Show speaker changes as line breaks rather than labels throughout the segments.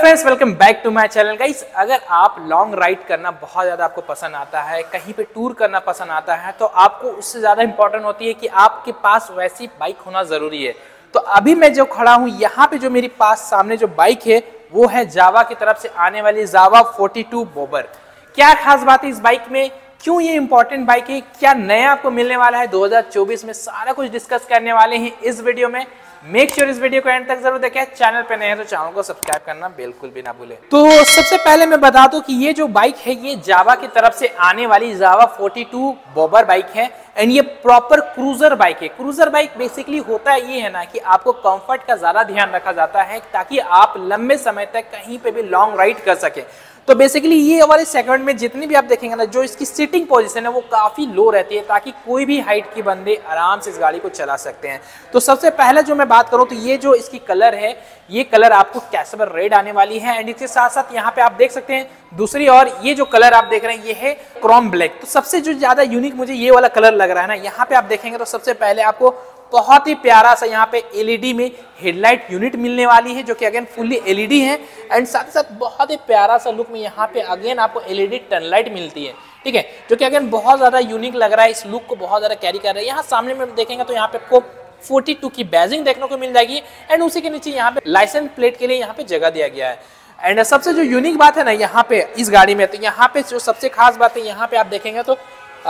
Friends, welcome back to my channel guys. अगर आप long ride करना बहुत ज़्यादा आपको पसंद आता है, कहीं पे टूर करना पसंद आता है, तो आपको उससे ज़्यादा इंपॉर्टेंट होती है कि आपके पास वैसी बाइक होना ज़रूरी है। तो अभी मैं जो खड़ा हूँ यहाँ पे, जो मेरे पास सामने जो बाइक है वो है जावा की तरफ से आने वाली जावा 42 बॉबर। क्या खास बात है इस बाइक में, क्यों ये इंपॉर्टेंट बाइक है, क्या नया आपको मिलने वाला है 2024 में, सारा कुछ डिस्कस करने वाले हैं इस वीडियो में। मेक श्योर इस वीडियो को एंड तक जरूर देखें। चैनल पे नए हैं तो चैनल को सब्सक्राइब करना बिल्कुल भी ना भूलें। तो सबसे पहले मैं बता दूं कि ये जो बाइक है ये जावा की तरफ से आने वाली जावा 42 बॉबर बाइक है एंड ये प्रॉपर क्रूजर बाइक है। क्रूजर बाइक बेसिकली होता ये है ना कि आपको कंफर्ट का ज्यादा ध्यान रखा जाता है ताकि आप लंबे समय तक कहीं पे भी लॉन्ग राइड कर सके। तो बेसिकली ये वाले सेगमेंट में जितनी भी आप देखेंगे ना, जो इसकी सीटिंग पोजीशन है वो काफी लो रहती है ताकि कोई भी हाइट के बंदे आराम से इस गाड़ी को चला सकते हैं। तो सबसे पहले जो मैं बात करूं तो ये जो इसकी कलर है, ये कलर आपको कैसबर रेड आने वाली है एंड इसके साथ साथ यहाँ पे आप देख सकते हैं दूसरी और ये जो कलर आप देख रहे हैं ये है क्रोम ब्लैक। तो सबसे जो ज्यादा यूनिक मुझे ये वाला कलर लग रहा है ना, यहाँ पे आप देखेंगे तो सबसे पहले आपको बहुत ही प्यारा सा यहाँ पे एलईडी में हेडलाइट यूनिट मिलने वाली है जो कि अगेन फुल्ली एलईडी है एंड साथ साथ बहुत ही प्यारा सा लुक में यहाँ पे अगेन आपको एलईडी टर्न लाइट मिलती है, ठीक है, जो कि अगेन बहुत ज्यादा यूनिक लग रहा है, इस लुक को बहुत ज्यादा कैरी कर रहा है। यहाँ सामने में देखेंगे तो यहाँ पे आपको 42 की बैजिंग देखने को मिल जाएगी एंड उसी के नीचे यहाँ पे लाइसेंस प्लेट के लिए यहाँ पे जगह दिया गया है। एंड सबसे जो यूनिक बात है ना यहाँ पे इस गाड़ी में, तो यहाँ पे जो सबसे खास बात है यहाँ पे आप देखेंगे तो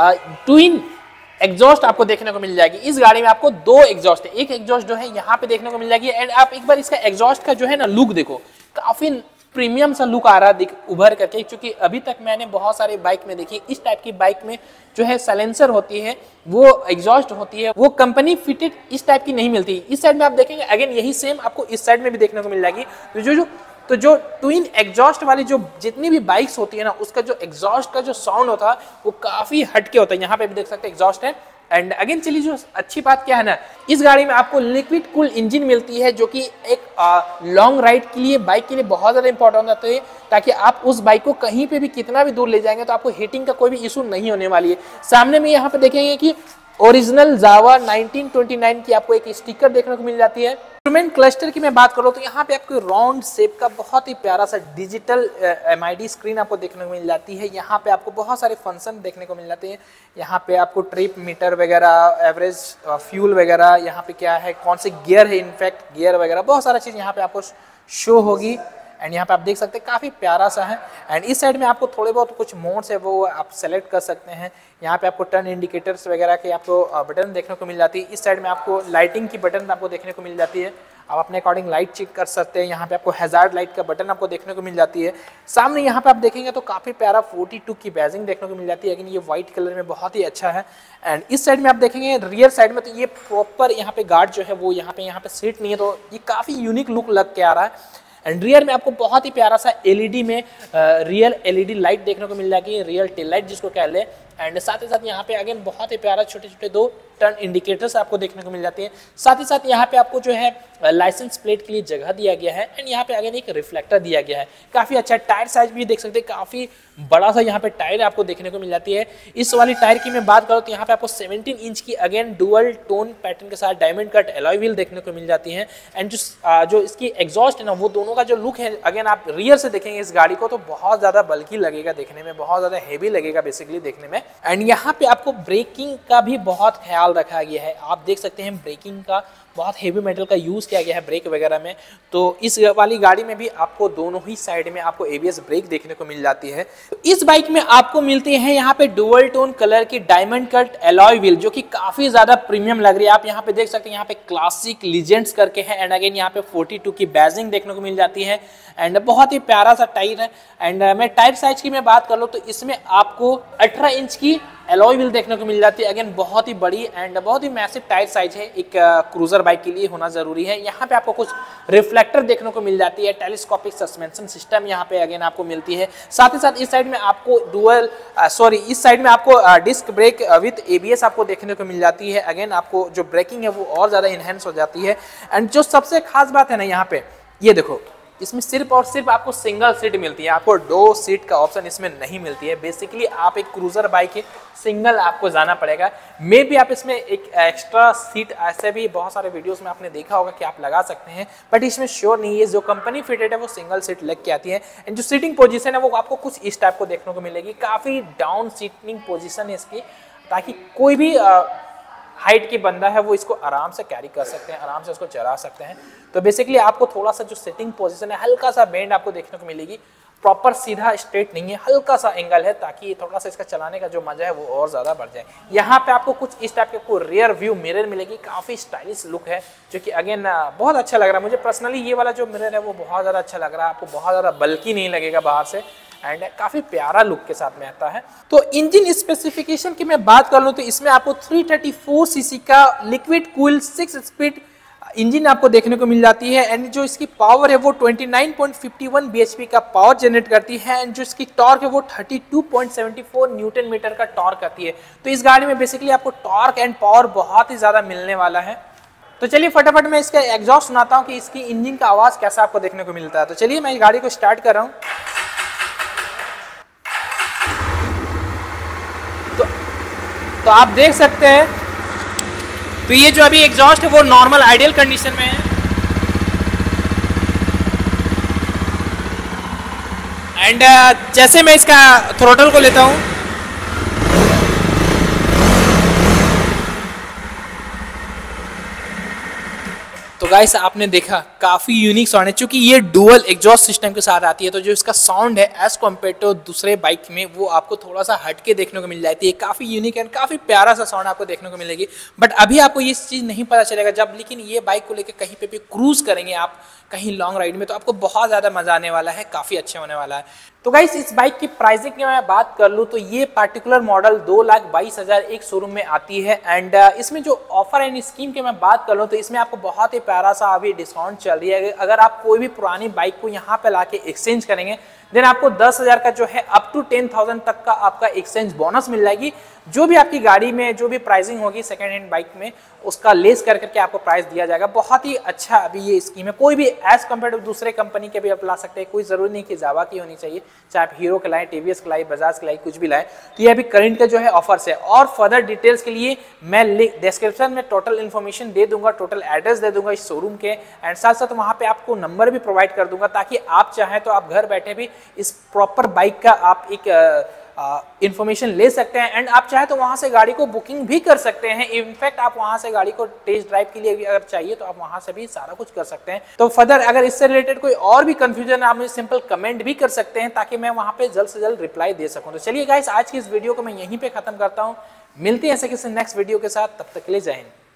ट्विन एग्जॉस्ट आपको देखने को मिल जाएगी। इस गाड़ी में आपको दो एग्जॉस्ट है, एक एग्जॉस्ट जो है यहाँ पे देखने को मिल जाएगी एंड आप एक बार इसका एग्जॉस्ट का जो है ना लुक देखो, काफी प्रीमियम सा लुक आ रहा है उभर करके, क्योंकि अभी तक मैंने बहुत सारे बाइक में देखी इस टाइप की बाइक में जो है साइलेंसर होती है, वो एग्जॉस्ट होती है, वो कंपनी फिटेड इस टाइप की नहीं मिलती। इस साइड में आप देखेंगे अगेन यही सेम आपको इस साइड में भी देखने को मिल जाएगी। तो जो ट्विन एग्जॉस्ट वाली जो जितनी भी बाइक्स होती है ना, उसका जो एग्जॉस्ट का जो साउंड होता है वो काफी हटके होता है। यहाँ पे भी देख सकते हैं एग्जॉस्ट है एंड अगेन चलिए जो अच्छी बात क्या है ना, इस गाड़ी में आपको लिक्विड कूल इंजन मिलती है जो कि एक लॉन्ग राइड के लिए, बाइक के लिए बहुत ज्यादा इंपॉर्टेंट होता है ताकि आप उस बाइक को कहीं पे भी कितना भी दूर ले जाएंगे तो आपको हीटिंग का कोई भी इशू नहीं होने वाली है। सामने में यहाँ पे देखेंगे कि ओरिजिनल जावा 1929 की आपको एक स्टिकर देखने को मिल जाती है। इंस्ट्रूमेंट क्लस्टर की मैं बात करूं तो यहाँ पे आपको राउंड शेप का बहुत ही प्यारा सा डिजिटल एमआईडी स्क्रीन आपको देखने को मिल जाती है। यहाँ पे आपको बहुत सारे फंक्शन देखने को मिल जाते हैं। यहाँ पे आपको ट्रिप मीटर वगैरह, एवरेज फ्यूल वगैरह, यहाँ पे क्या है, कौन से गियर है, इनफैक्ट गियर वगैरह बहुत सारा चीज़ यहाँ पे आपको शो होगी एंड यहाँ पे आप देख सकते हैं काफ़ी प्यारा सा है। एंड इस साइड में आपको थोड़े बहुत कुछ मोड्स है वो आप सेलेक्ट कर सकते हैं। यहाँ पे आपको टर्न इंडिकेटर्स वगैरह के आपको बटन देखने को मिल जाती है। इस साइड में आपको लाइटिंग की बटन आपको देखने को मिल जाती है, आप अपने अकॉर्डिंग लाइट चेक कर सकते हैं। यहाँ पे आपको हैजार्ड लाइट का बटन आपको देखने को मिल जाती है। सामने यहाँ पे आप देखेंगे तो काफ़ी प्यारा 42 की बैजिंग देखने को मिल जाती है, लेकिन ये व्हाइट कलर में बहुत ही अच्छा है। एंड इस साइड में आप देखेंगे रियर साइड में तो ये प्रॉपर यहाँ पे गार्ड जो है वो यहाँ पे सीट नहीं है, तो ये काफ़ी यूनिक लुक लग के आ रहा है। एंड रियर में आपको बहुत ही प्यारा सा एलईडी में रियल एलईडी लाइट देखने को मिल जाएगी, रियल टेल लाइट जिसको कह ले। एंड साथ ही साथ यहाँ पे अगेन बहुत ही प्यारा छोटे छोटे दो टर्न इंडिकेटर्स आपको देखने को मिल जाते हैं। साथ ही साथ यहाँ पे आपको जो है लाइसेंस प्लेट के लिए जगह दिया गया है एंड यहाँ पे अगेन एक रिफ्लेक्टर दिया गया है। काफी अच्छा टायर साइज भी देख सकते हैं, काफी बड़ा सा यहाँ पे टायर आपको देखने को मिल जाती है। इस वाली टायर की मैं बात करूँ तो यहाँ पे आपको 17 इंच की अगेन डुअल टोन पैटर्न के साथ डायमंड कट एलॉय व्हील देखने को मिल जाती है। एंड जो इसकी एग्जॉस्ट है ना, वो दोनों का जो लुक है अगेन आप रियर से देखेंगे इस गाड़ी को तो बहुत ज्यादा बल्कि लगेगा देखने में, बहुत ज्यादा हेवी लगेगा बेसिकली देखने में। एंड यहाँ पे आपको ब्रेकिंग का भी बहुत ख्याल रखा गया है। आप देख सकते हैं ब्रेकिंग का बहुत हेवी मेटल का यूज किया गया है ब्रेक वगैरह में। तो इस वाली गाड़ी में भी आपको दोनों ही साइड में आपको एबीएस ब्रेक देखने को मिल जाती है। तो इस बाइक में आपको मिलते हैं यहाँ पे डुअल टोन कलर की डायमंड कट एलॉय व्हील जो कि काफी ज्यादा प्रीमियम लग रही है। आप यहाँ पे देख सकते हैं यहाँ पे क्लासिक लीजेंड्स करके है एंड अगेन यहाँ पे 42 की बैजिंग देखने को मिल जाती है एंड बहुत ही प्यारा सा टायर है। एंड मैं टायर साइज की मैं बात कर लूँ तो इसमें आपको 18 इंच की एलॉय व्हील देखने को मिल जाती है। अगेन बहुत ही बड़ी एंड बहुत ही मैसिव टायर साइज है, एक क्रूजर बाइक के लिए होना जरूरी है। यहाँ पे आपको कुछ रिफ्लेक्टर देखने को मिल जाती है, टेलीस्कोपिक सस्पेंशन सिस्टम यहाँ पे अगेन आपको मिलती है। साथ ही साथ इस साइड में आपको इस साइड में आपको डिस्क ब्रेक विथ एबीएस आपको देखने को मिल जाती है। अगेन आपको जो ब्रेकिंग है वो और ज्यादा इनहेंस हो जाती है। एंड जो सबसे खास बात है ना यहाँ पे, ये देखो इसमें सिर्फ और सिर्फ आपको सिंगल सीट मिलती है, आपको 2 सीट का ऑप्शन इसमें नहीं मिलती है। बेसिकली आप एक क्रूजर बाइक है, सिंगल आपको जाना पड़ेगा। मे भी आप इसमें एक एक्स्ट्रा सीट ऐसे भी बहुत सारे वीडियोस में आपने देखा होगा कि आप लगा सकते हैं, बट इसमें श्योर नहीं है। जो कंपनी फिटेड है वो सिंगल सीट लग के आती है। एंड जो सीटिंग पोजीशन है वो आपको कुछ इस टाइप को देखने को मिलेगी, काफ़ी डाउन सीटिंग पोजीशन है इसकी, ताकि कोई भी हाइट की बंदा है वो इसको आराम से कैरी कर सकते हैं, आराम से इसको चला सकते हैं। तो बेसिकली आपको थोड़ा सा जो सिटिंग पोजीशन है, हल्का सा बेंड आपको देखने को मिलेगी, प्रॉपर सीधा स्ट्रेट नहीं है, हल्का सा एंगल है, ताकि थोड़ा सा इसका चलाने का जो मजा है वो और ज्यादा बढ़ जाए। यहाँ पे आपको कुछ इस टाइप के आपको रियर व्यू मिरर मिलेगी, काफी स्टाइलिश लुक है, जो कि अगेन बहुत अच्छा लग रहा है मुझे पर्सनली। ये वाला जो मिरर है वो बहुत ज्यादा अच्छा लग रहा है, आपको बहुत ज्यादा बल्कि नहीं लगेगा बाहर से, एंड काफी प्यारा लुक के साथ में आता है। तो इंजन स्पेसिफिकेशन की मैं बात कर लूं तो इसमें आपको 334 सीसी का लिक्विड कूल 6 स्पीड इंजन आपको देखने को मिल जाती है। एंड जो इसकी पावर है वो 29.51 bhp का पावर जनरेट करती है। एंड जो इसकी टॉर्क है वो 32.74 न्यूटन मीटर का टॉर्क करती है। तो इस गाड़ी में बेसिकली आपको टॉर्क एंड पावर बहुत ही ज्यादा मिलने वाला है। तो चलिए फटाफट मैं इसका एग्जॉस्ट सुनाता हूँ कि इसकी इंजन का आवाज कैसा आपको देखने को मिलता है। तो चलिए मैं इस गाड़ी को स्टार्ट कर रहा हूँ। तो आप देख सकते हैं, तो ये जो अभी एग्जॉस्ट है वो नॉर्मल आइडियल कंडीशन में है। एंड जैसे मैं इसका थ्रोटल को लेता हूं, तो गाइस आपने देखा काफी यूनिक साउंड है, क्योंकि ये डुअल एग्जॉस्ट सिस्टम के साथ आती है। तो जो इसका साउंड है एज कम्पेयर टू दूसरे बाइक में वो आपको थोड़ा सा हटके देखने को मिल जाती है, काफी यूनिक एंड काफी प्यारा सा साउंड आपको देखने को मिलेगी। बट अभी आपको ये चीज नहीं पता चलेगा जब, लेकिन ये बाइक को लेकर कहीं पे भी क्रूज करेंगे आप कहीं लॉन्ग राइड में, तो आपको बहुत ज्यादा मजा आने वाला है, काफी अच्छा होने वाला है। तो गाइस इस बाइक की प्राइसिंग की मैं बात कर लूँ तो ये पार्टिकुलर मॉडल 2,22,000 एक शोरूम में आती है। एंड इसमें जो ऑफर एंड स्कीम की मैं बात कर लूँ तो इसमें आपको बहुत ही प्यारा सा अभी डिस्काउंट चल रही है। अगर आप कोई भी पुरानी बाइक को यहाँ पे लाके एक्सचेंज करेंगे देन आपको 10,000 का जो है अप टू 10,000 तक का आपका एक्सचेंज बोनस मिल जाएगी। जो भी आपकी गाड़ी में जो भी प्राइसिंग होगी सेकेंड हैंड बाइक में उसका लेस कर करके आपको प्राइस दिया जाएगा। बहुत ही अच्छा अभी ये स्कीम है। कोई भी एज कम्पेयर टू दूसरे कंपनी के भी आप ला सकते हैं, कोई जरूरी नहीं कि जावा की होनी चाहिए, चाहे आप हीरो के लाएं, टीवीएस के लाएं, बजाज के लाएं, कुछ भी लाएं। तो ये अभी करंट का जो है ऑफर्स है। और फर्दर डिटेल्स के लिए मैं डिस्क्रिप्शन में टोटल इन्फॉर्मेशन दे दूंगा, टोटल एड्रेस दे दूंगा इस शोरूम के, एंड साथ साथ वहाँ पे आपको नंबर भी प्रोवाइड कर दूंगा, ताकि आप चाहें तो आप घर बैठे भी इस प्रॉपर बाइक का आप एक इंफॉर्मेशन ले सकते हैं। एंड आप चाहे तो वहां से गाड़ी को बुकिंग भी कर सकते हैं। इनफैक्ट आप वहां से गाड़ी को टेस्ट ड्राइव के लिए भी अगर चाहिए तो आप वहां से भी सारा कुछ कर सकते हैं। तो फर्दर अगर इससे रिलेटेड कोई और भी कंफ्यूजन है आप मुझे सिंपल कमेंट भी कर सकते हैं, ताकि मैं वहां पे जल्द से जल्द रिप्लाई दे सकूं। तो चलिए गाइस आज की इस वीडियो को मैं यहीं पे खत्म करता हूं। मिलते हैं ऐसे किसी नेक्स्ट वीडियो के साथ, तब तक के लिए जय हिंद।